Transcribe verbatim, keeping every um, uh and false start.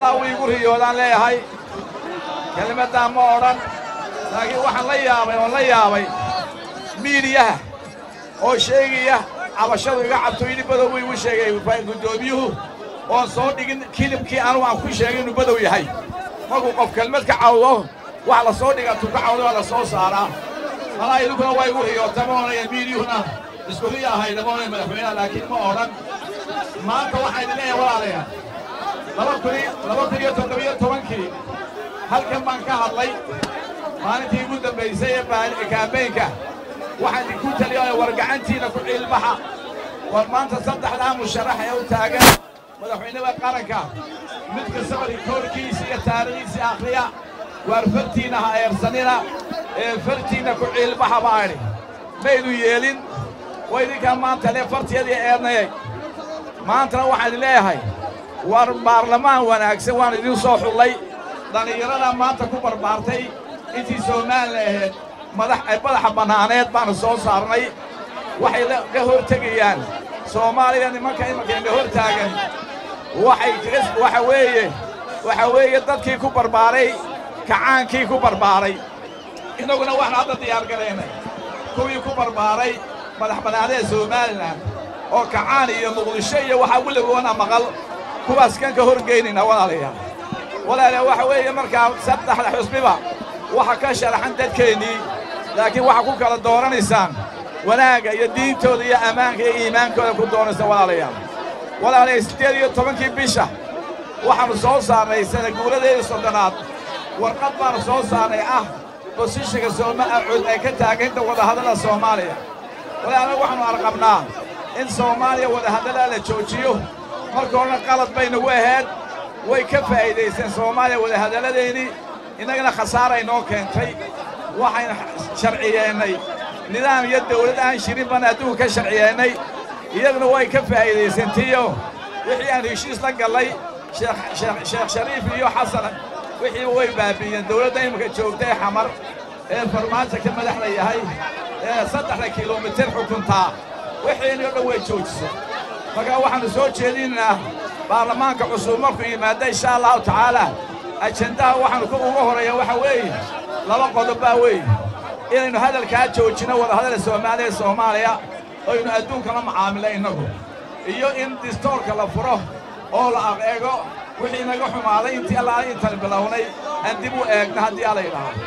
ويقول يودان لي هاي كلمة دام أوران لكن واحد لا يابي ولا يابي ميديا أو شيء على شغل قاعد تويني بدوي وشيء فقدوميه أو صوت يجن كلم كي أنا وأخوي شيء إنه بدوي هاي ما هو قف كلمة كعوضه وعلى صوت يجن تقعوده على صوت سارة أنا يلوكنا ويقول يوتمون الميديا هنا مسؤولية هاي دمون ملفنا لكن ما أوران ما أنت واحد ليه ولا عليه لما كني لما كني يتوقع توانكي هل كم من كهالله ما أنت يقول ده بيسيء بعد كابينك واحد يقول تلي ورجعنتي نقول البحر وما أنت صدق هذا مشرح يا وتاجر مدحين بقرنك مثل سبب تركي سيا تاريخ سيا أخريا ورفتينا هاي رسنينا فرتينا كل البحر بعير بيدو يلين وإذا كان ما أنت ليه فرتي هذه أرناي ما أنت واحد ليه هاي والبرلمان وانا اكسوان idin soo xulay dhalinyarada maanta ku barbaartay intii Soomaaliyeed madax ay madax banaaneed baan soo saarnay waxay ka hortagayaan Soomaaliya nimanka imanka ka hortaagan waxay waxa weeye waxa weeye dadkii ku barbaaray kacaankii ku barbaaray inaguna waxna hadda diyaar galeynay kuwii ku barbaaray madax banaaneed Soomaaliland oo kacaan iyo muqdisho iyo waxa waligoona maqal kuwaas kan ka horgeynina walaalayaal walaalayaal waxa weeye markaa saddexda xusbiba waxa ka sharaxan dadkeenii laakiin waxa ku kala dooranaysaan wanaaga iyo diintooda iyo amaanka iyo iimaankooda ku doonaysa walaalayaal walaalayaal sideed iyo tobankii bisha waxaanu soo saarnay sana guuladeeda soddonaad warqad baanu soo saarnay ah bosishiga Soomaaliya cod ay ka taageerta wada hadalada Soomaaliya walaalayaal waxaanu arqabnaa in Soomaaliya wada hadalada la joojiyo marka hore qalad bayna waheed way ka faa'iideysteen Soomaaliya wada hadaladeeni inagana khasaare inoo keentay waxayna sharciyeynay nidaam iyo dawlad aan shirin bana adduunka ka sharciyeynay iyaguna way ka faa'iideysteen tiyo wixii aan heshiis la galay sheekh sheekh Shariif iyo Xasan wixii way baabiyeen dawladda imika joogtay xamar ee farmaajo ka madaxda yahay ee saddex kiiloomitir xukunta wixii inoo dhawey joojisay marka waxaanu soo jeedinaa baarlamaanka cusub markuu yimaado insha Allah taala ajendaha waxaanu ku ugu horeeyaa waxa weeye laba qodob baa weeye inaynu hadalka joojino wada hadal Soomaaliya Soomaaliya oo inuu adduunka la macaamilayno iyo in distoorka la furo oo la eego wixii naga xumaaday intii Allah inta bilownay aan dib u eegna hadii Allah yiraahdo